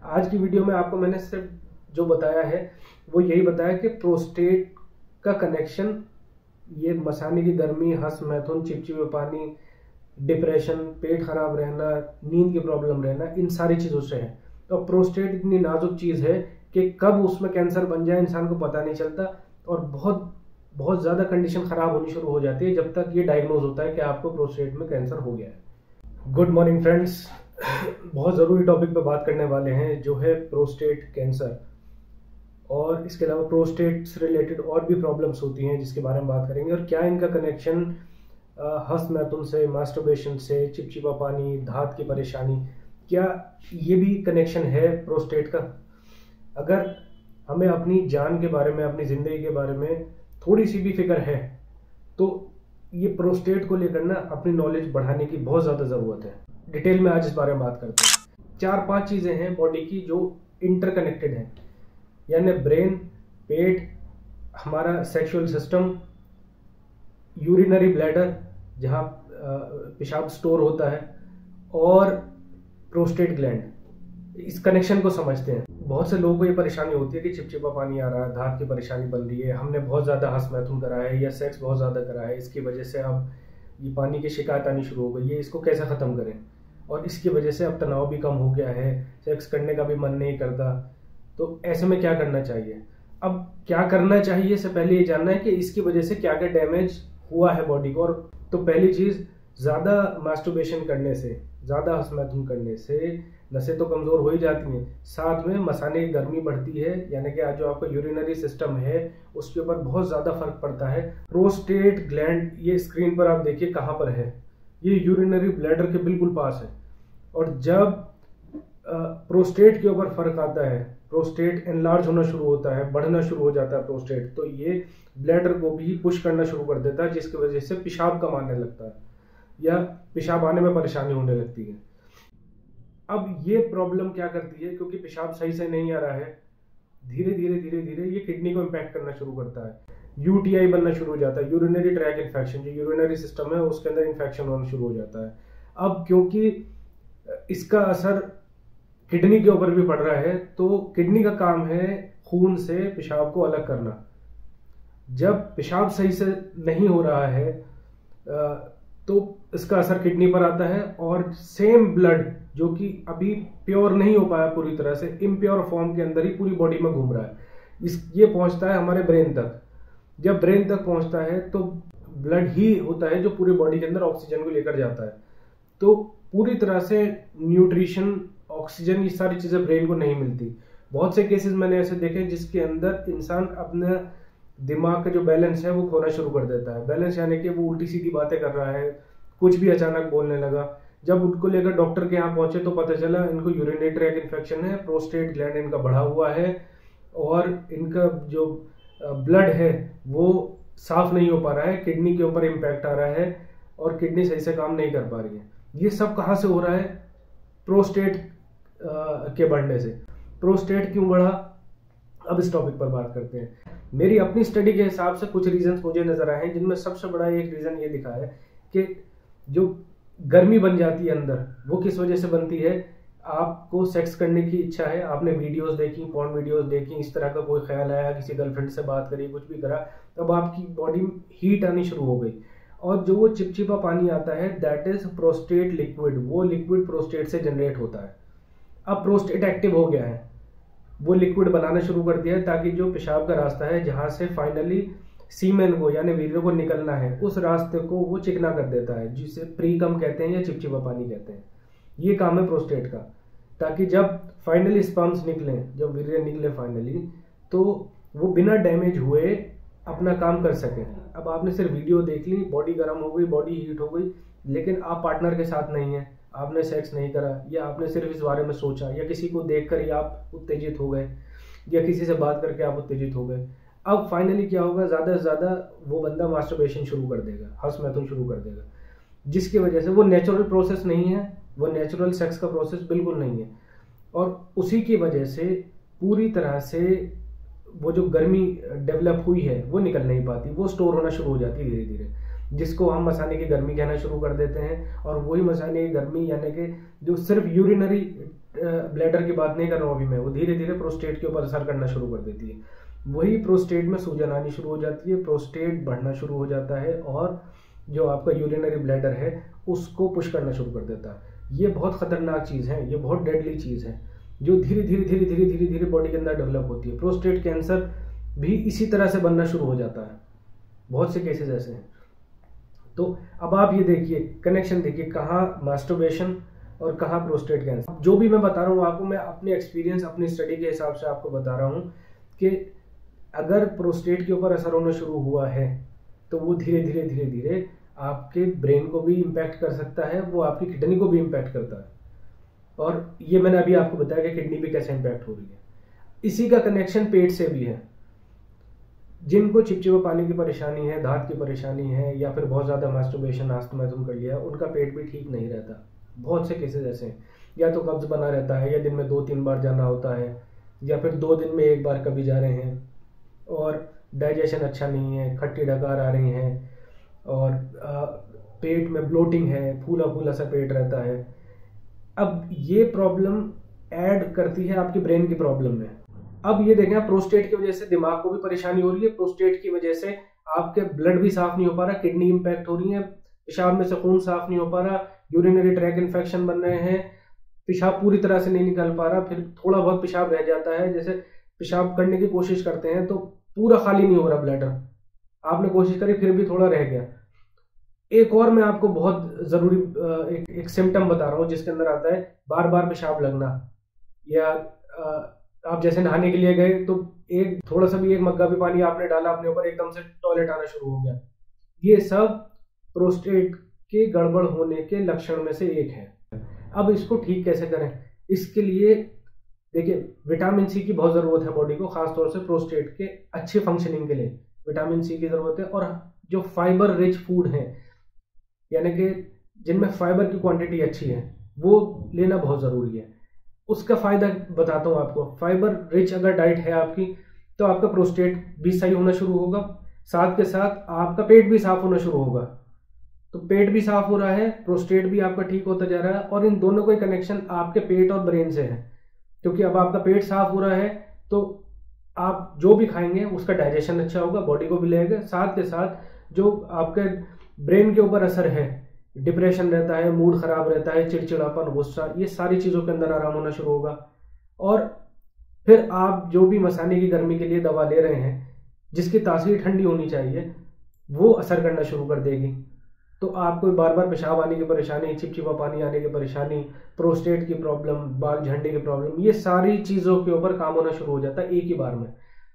आज की वीडियो में आपको मैंने सिर्फ जो बताया है वो यही बताया कि प्रोस्टेट का कनेक्शन ये मसाने की गर्मी, हस मैथुन, चिपचिपे पानी, डिप्रेशन, पेट खराब रहना, नींद की प्रॉब्लम रहना, इन सारी चीज़ों से है। तो प्रोस्टेट इतनी नाजुक चीज़ है कि कब उसमें कैंसर बन जाए इंसान को पता नहीं चलता और बहुत बहुत ज़्यादा कंडीशन ख़राब होनी शुरू हो जाती है जब तक ये डायग्नोज होता है कि आपको प्रोस्टेट में कैंसर हो गया है। गुड मॉर्निंग फ्रेंड्स, बहुत ज़रूरी टॉपिक पे बात करने वाले हैं जो है प्रोस्टेट कैंसर, और इसके अलावा प्रोस्टेट से रिलेटेड और भी प्रॉब्लम्स होती हैं जिसके बारे में बात करेंगे और क्या इनका कनेक्शन हस्त मैथुन से, मास्टरबेशन से, चिपचिपा पानी, धात की परेशानी, क्या ये भी कनेक्शन है प्रोस्टेट का। अगर हमें अपनी जान के बारे में, अपनी ज़िंदगी के बारे में थोड़ी सी भी फिक्र है तो ये प्रोस्टेट को लेकर ना अपनी नॉलेज बढ़ाने की बहुत ज़्यादा ज़रूरत है। डिटेल में आज इस बारे में बात करते हैं। 4-5 चीज़ें हैं बॉडी की जो इंटरकनेक्टेड हैं, यानी ब्रेन, पेट, हमारा सेक्सुअल सिस्टम, यूरिनरी ब्लैडर जहाँ पेशाब स्टोर होता है, और प्रोस्टेट ग्लैंड। इस कनेक्शन को समझते हैं। बहुत से लोगों को ये परेशानी होती है कि चिपचिपा पानी आ रहा है, धात की परेशानी बन रही है, हमने बहुत ज़्यादा हस्त मैथुन करा है या सेक्स बहुत ज़्यादा करा है, इसकी वजह से अब ये पानी की शिकायत आनी शुरू हो गई है, इसको कैसे ख़त्म करें। और इसकी वजह से अब तनाव भी कम हो गया है, सेक्स करने का भी मन नहीं करता। तो ऐसे में क्या करना चाहिए? अब क्या करना चाहिए से पहले ये जानना है कि इसकी वजह से क्या क्या डैमेज हुआ है बॉडी को। और तो पहली चीज़, ज़्यादा मास्टरबेशन करने से, ज़्यादा हस्त मैथुन करने से नसें तो कमज़ोर हो ही जाती हैं, साथ में मसाने की गर्मी बढ़ती है, यानी कि आज जो आपका यूरिनरी सिस्टम है उसके ऊपर बहुत ज़्यादा फर्क पड़ता है। प्रोस्टेट ग्लैंड ये स्क्रीन पर आप देखिए कहाँ पर है, ये यूरिनरी ब्लैडर के बिल्कुल पास है। और जब प्रोस्टेट के ऊपर फर्क आता है, प्रोस्टेट एनलार्ज होना शुरू होता है, बढ़ना शुरू हो जाता है प्रोस्टेट, तो ये ब्लैडर को भी पुश करना शुरू कर देता है, जिसकी वजह से पेशाब कम आने लगता है या पेशाब आने में परेशानी होने लगती है। अब ये प्रॉब्लम क्या करती है, क्योंकि पेशाब सही से नहीं आ रहा है, धीरे धीरे ये किडनी को इम्पैक्ट करना शुरू करता है। यूटीआई बनना शुरू हो जाता है, यूरिनरी ट्रैक इन्फेक्शन, जो यूरिनरी सिस्टम है उसके अंदर इन्फेक्शन होना शुरू हो जाता है। अब क्योंकि इसका असर किडनी के ऊपर भी पड़ रहा है, तो किडनी का काम है खून से पेशाब को अलग करना। जब पेशाब सही से नहीं हो रहा है तो इसका असर किडनी पर आता है, और सेम ब्लड जो कि अभी प्योर नहीं हो पाया पूरी तरह से, इम्प्योर फॉर्म के अंदर ही पूरी बॉडी में घूम रहा है, ये पहुंचता है हमारे ब्रेन तक। जब ब्रेन तक पहुंचता है तो ब्लड ही होता है जो पूरी बॉडी के अंदर ऑक्सीजन को लेकर जाता है। तो पूरी तरह से न्यूट्रिशन, ऑक्सीजन, ये सारी चीज़ें ब्रेन को नहीं मिलती। बहुत से केसेस मैंने ऐसे देखे जिसके अंदर इंसान अपना दिमाग का जो बैलेंस है वो खोना शुरू कर देता है। बैलेंस यानी कि वो उल्टी सीधी बातें कर रहा है, कुछ भी अचानक बोलने लगा। जब उनको लेकर डॉक्टर के यहाँ पहुंचे तो पता चला इनको यूरिनरी ट्रैक इन्फेक्शन है, प्रोस्टेट ग्लैंड इनका बढ़ा हुआ है और इनका जो ब्लड है वो साफ नहीं हो पा रहा है, किडनी के ऊपर इम्पैक्ट आ रहा है और किडनी सही से काम नहीं कर पा रही है। ये सब कहाँ से हो रहा है? प्रोस्टेट के बढ़ने से। प्रोस्टेट क्यों बढ़ा, अब इस टॉपिक पर बात करते हैं। मेरी अपनी स्टडी के हिसाब से कुछ रीजंस मुझे नजर आए हैं, जिनमें सबसे बड़ा एक रीजन ये दिखा है कि जो गर्मी बन जाती है अंदर, वो किस वजह से बनती है। आपको सेक्स करने की इच्छा है, आपने वीडियोस देखी, पॉर्न वीडियोस देखी, इस तरह का कोई ख्याल आया, किसी गर्लफ्रेंड से बात करी, कुछ भी करा, तब आपकी बॉडी में हीट आनी शुरू हो गई, और जो वो चिपचिपा पानी आता है दैट इज प्रोस्टेट लिक्विड, वो लिक्विड प्रोस्टेट से जनरेट होता है। अब प्रोस्टेट एक्टिव हो गया है, वो लिक्विड बनाना शुरू कर दिया है ताकि जो पेशाब का रास्ता है जहाँ से फाइनली सीमेन को यानी वीर्य को निकलना है, उस रास्ते को वो चिकना कर देता है, जिसे प्रीकम कहते हैं या चिपचिपा पानी कहते हैं। ये काम है प्रोस्टेट का, ताकि जब फाइनली स्पर्म्स निकले, जब वीर्य निकले फाइनली, तो वो बिना डैमेज हुए अपना काम कर सके। अब आपने सिर्फ वीडियो देख ली, बॉडी गर्म हो गई, बॉडी हीट हो गई, लेकिन आप पार्टनर के साथ नहीं है, आपने सेक्स नहीं करा, या आपने सिर्फ इस बारे में सोचा, या किसी को देखकर ही आप उत्तेजित हो गए, या किसी से बात करके आप उत्तेजित हो गए। अब फाइनली क्या होगा, ज़्यादा से ज़्यादा वो बंदा मास्टरबेशन शुरू कर देगा, हस्त मैथुन शुरू कर देगा, जिसकी वजह से वो नेचुरल प्रोसेस नहीं है, वो नेचुरल सेक्स का प्रोसेस बिल्कुल नहीं है। और उसी की वजह से पूरी तरह से वो जो गर्मी डेवलप हुई है वो निकल नहीं पाती, वो स्टोर होना शुरू हो जाती है धीरे धीरे, जिसको हम मसाने की गर्मी कहना शुरू कर देते हैं। और वही मसाने की गर्मी यानी कि जो सिर्फ यूरिनरी ब्लैडर की बात नहीं कर रहा हूँ अभी मैं, वो धीरे धीरे प्रोस्टेट के ऊपर असर करना शुरू कर देती है। वही प्रोस्टेट में सूजन आनी शुरू हो जाती है, प्रोस्टेट बढ़ना शुरू हो जाता है और जो आपका यूरिनरी ब्लैडर है उसको पुश करना शुरू कर देता है। ये बहुत खतरनाक चीज़ है, ये बहुत डेडली चीज़ है जो धीरे धीरे धीरे धीरे धीरे धीरे बॉडी के अंदर डेवलप होती है। प्रोस्टेट कैंसर भी इसी तरह से बनना शुरू हो जाता है, बहुत से केसेस ऐसे हैं। तो अब आप ये देखिए, कनेक्शन देखिए, कहाँ मास्टरबेशन और कहाँ प्रोस्टेट कैंसर। जो भी मैं बता रहा हूँ आपको, मैं अपने एक्सपीरियंस, अपनी स्टडी के हिसाब से आपको बता रहा हूँ कि अगर प्रोस्टेट के ऊपर असर होना शुरू हुआ है तो वो धीरे धीरे धीरे धीरे आपके ब्रेन को भी इम्पैक्ट कर सकता है, वो आपकी किडनी को भी इम्पैक्ट करता है। और ये मैंने अभी आपको बताया कि किडनी भी कैसे इम्पैक्ट हो रही है। इसी का कनेक्शन पेट से भी है। जिनको चिपचिपा पानी की परेशानी है, दांत की परेशानी है, या फिर बहुत ज़्यादा मास्टरबेशन आस्तमातुम कर लिया, उनका पेट भी ठीक नहीं रहता। बहुत से केसेस ऐसे हैं, या तो कब्ज बना रहता है, या दिन में 2-3 बार जाना होता है, या फिर 2 दिन में 1 बार कभी जा रहे हैं, और डाइजेशन अच्छा नहीं है, खट्टी डकार आ रही हैं, और पेट में ब्लोटिंग है, फूला फूला सा पेट रहता है। अब ये प्रॉब्लम ऐड करती है आपकी ब्रेन की प्रॉब्लम में। अब ये देखें, प्रोस्टेट की वजह से दिमाग को भी परेशानी हो रही है, प्रोस्टेट की वजह से आपके ब्लड भी साफ नहीं हो पा रहा, किडनी इंपैक्ट हो रही है, पेशाब में से खून साफ नहीं हो पा रहा, यूरिनरी ट्रैक इन्फेक्शन बन रहे हैं, पेशाब पूरी तरह से नहीं निकल पा रहा, फिर थोड़ा बहुत पेशाब रह जाता है। जैसे पेशाब करने की कोशिश करते हैं तो पूरा खाली नहीं हो रहा ब्लैडर, आपने कोशिश करी फिर भी थोड़ा रह गया। एक और मैं आपको बहुत जरूरी एक सिम्टम बता रहा हूँ जिसके अंदर आता है बार बार पेशाब लगना, या आप जैसे नहाने के लिए गए तो एक थोड़ा सा भी, एक मग्गा भी पानी आपने डाला अपने ऊपर, एकदम से टॉयलेट आना शुरू हो गया। ये सब प्रोस्टेट के गड़बड़ होने के लक्षण में से एक है। अब इसको ठीक कैसे करें? इसके लिए देखिए, विटामिन सी की बहुत जरूरत है बॉडी को, खासतौर से प्रोस्टेट के अच्छे फंक्शनिंग के लिए विटामिन सी की जरूरत है। और जो फाइबर रिच फूड है, यानी कि जिनमें फाइबर की क्वांटिटी अच्छी है, वो लेना बहुत जरूरी है। उसका फायदा बताता हूँ आपको। फाइबर रिच अगर डाइट है आपकी, तो आपका प्रोस्टेट भी सही होना शुरू होगा, साथ के साथ आपका पेट भी साफ होना शुरू होगा। तो पेट भी साफ हो रहा है, प्रोस्टेट भी आपका ठीक होता जा रहा है, और इन दोनों का कनेक्शन आपके पेट और ब्रेन से है। क्योंकि अब आपका पेट साफ हो रहा है तो आप जो भी खाएंगे उसका डाइजेशन अच्छा होगा, बॉडी को भी लगेगा। साथ के साथ जो आपके ब्रेन के ऊपर असर है, डिप्रेशन रहता है, मूड खराब रहता है, चिड़चिड़ापन, गुस्सा, ये सारी चीज़ों के अंदर आराम होना शुरू होगा। और फिर आप जो भी मसाने की गर्मी के लिए दवा ले रहे हैं, जिसकी तासीर ठंडी होनी चाहिए, वो असर करना शुरू कर देगी। तो आपको बार बार पेशाब आने की परेशानी, चिपचिपा पानी आने की परेशानी, प्रोस्टेट की प्रॉब्लम, बाल झड़ने की प्रॉब्लम, ये सारी चीज़ों के ऊपर काम होना शुरू हो जाता है एक ही बार में।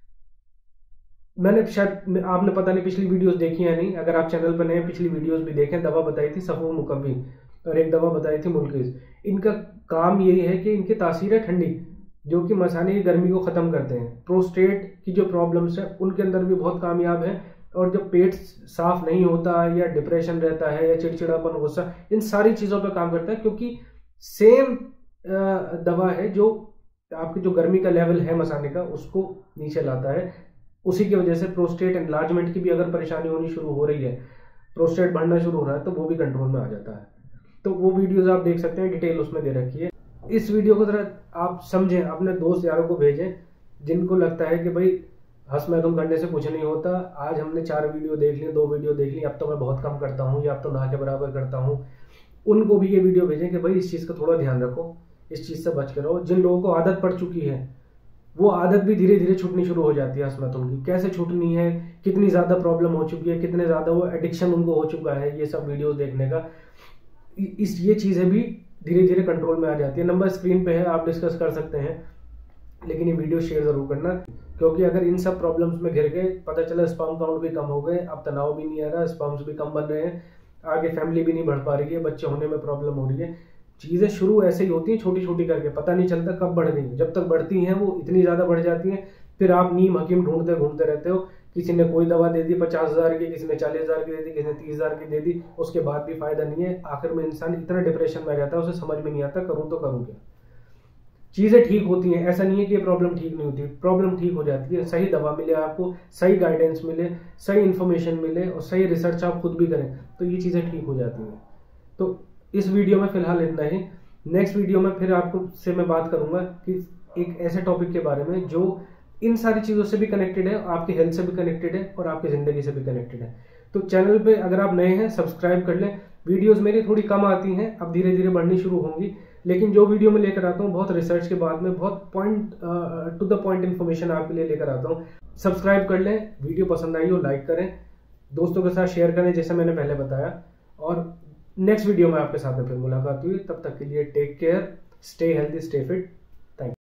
मैंने शायद, आपने पता नहीं पिछली वीडियोस देखी है नहीं, अगर आप चैनल पर नए पिछली वीडियोस भी देखें, दवा बताई थी सफू मुकव्वी और एक दवा बताई थी मुल्किस। इनका काम यही है कि इनकी तासीर है ठंडी, जो कि मसाने की गर्मी को ख़त्म करते हैं। प्रोस्टेट की जो प्रॉब्लम्स है उनके अंदर भी बहुत कामयाब है। और जब पेट साफ नहीं होता, या डिप्रेशन रहता है, या चिड़चिड़ापन, गुस्सा, इन सारी चीज़ों पर काम करता है, क्योंकि सेम दवा है जो आपकी जो गर्मी का लेवल है मसाने का, उसको नीचे लाता है। उसी की वजह से प्रोस्टेट एनलार्जमेंट की भी अगर परेशानी होनी शुरू हो रही है, प्रोस्टेट बढ़ना शुरू हो रहा है, तो वो भी कंट्रोल में आ जाता है। तो वो वीडियोस आप देख सकते हैं, डिटेल उसमें दे रखी है। इस वीडियो को जरा आप समझें, अपने दोस्त यारों को भेजें जिनको लगता है कि भाई हंस महतूम करने से कुछ नहीं होता, आज हमने 4 वीडियो देख ली, 2 वीडियो देख ली, अब तो मैं बहुत कम करता हूँ, या अब तो ना के बराबर करता हूँ। उनको भी ये वीडियो भेजें कि भाई इस चीज़ का थोड़ा ध्यान रखो, इस चीज़ से बच कर रहो। जिन लोगों को आदत पड़ चुकी है, वो आदत भी धीरे धीरे छूटनी शुरू हो जाती है। हंस महतूम की कैसे छूटनी है, कितनी ज़्यादा प्रॉब्लम हो चुकी है, कितने ज़्यादा वो एडिक्शन उनको हो चुका है ये सब वीडियोज़ देखने का, ये चीज़ें भी धीरे धीरे कंट्रोल में आ जाती है। नंबर स्क्रीन पे है, आप डिस्कस कर सकते हैं, लेकिन ये वीडियो शेयर जरूर करना, क्योंकि अगर इन सब प्रॉब्लम्स में घिर गए, पता चला स्पर्म काउंट भी कम हो गए, अब तनाव भी नहीं आ रहा, स्पर्म्स भी कम बन रहे हैं, आगे फैमिली भी नहीं बढ़ पा रही है, बच्चे होने में प्रॉब्लम हो रही है। चीज़ें शुरू ऐसे ही होती हैं छोटी छोटी करके, पता नहीं चलता कब बढ़ गई। जब तक बढ़ती हैं वो इतनी ज़्यादा बढ़ जाती हैं, फिर आप नीम हकीम ढूंढते घूमते रहते हो। किसी ने कोई दवा दे दी 50,000 की, किसी ने 40,000 की दे दी, किसी ने 30,000 की दे दी, उसके बाद भी फायदा नहीं है। आखिर में इंसान इतना डिप्रेशन में रहता है, उसे समझ में नहीं आता करूँ तो करूँ क्या। चीज़ें ठीक होती हैं, ऐसा नहीं है कि ये प्रॉब्लम ठीक नहीं होती, प्रॉब्लम ठीक हो जाती है। सही दवा मिले आपको, सही गाइडेंस मिले, सही इन्फॉर्मेशन मिले, और सही रिसर्च आप खुद भी करें, तो ये चीज़ें ठीक हो जाती हैं। तो इस वीडियो में फ़िलहाल इतना ही। नेक्स्ट वीडियो में फिर आपको से मैं बात करूंगा कि एक ऐसे टॉपिक के बारे में जो इन सारी चीज़ों से भी कनेक्टेड है, आपकी हेल्थ से भी कनेक्टेड है और आपकी ज़िंदगी से भी कनेक्टेड है। तो चैनल पे अगर आप नए हैं सब्सक्राइब कर लें। वीडियोस मेरी थोड़ी कम आती हैं, अब धीरे धीरे बढ़नी शुरू होंगी, लेकिन जो वीडियो मैं लेकर आता हूँ बहुत रिसर्च के बाद में, बहुत टू द पॉइंट इन्फॉर्मेशन आपके लिए लेकर आता हूँ। सब्सक्राइब कर लें, वीडियो पसंद आई हो लाइक करें, दोस्तों के साथ शेयर करें जैसे मैंने पहले बताया। और नेक्स्ट वीडियो में आपके साथ में फिर मुलाकात हुई, तब तक के लिए take care, stay healthy, stay fit.